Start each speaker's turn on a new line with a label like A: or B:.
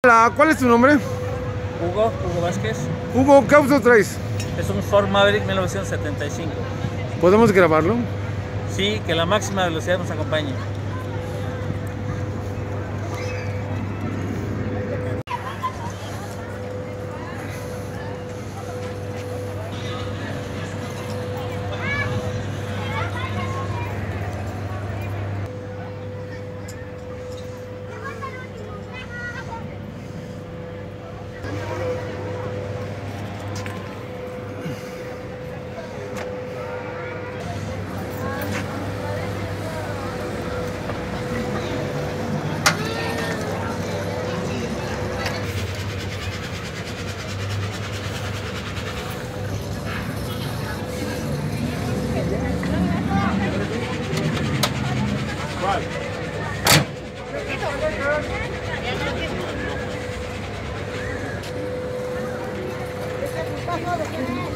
A: Hola, ¿cuál es tu nombre?
B: Hugo Vázquez.
A: Hugo, ¿qué auto traes?
B: Es un Ford Maverick 1975.
A: ¿Podemos grabarlo?
B: Sí, que la máxima velocidad nos acompañe.
C: ¿Cuál?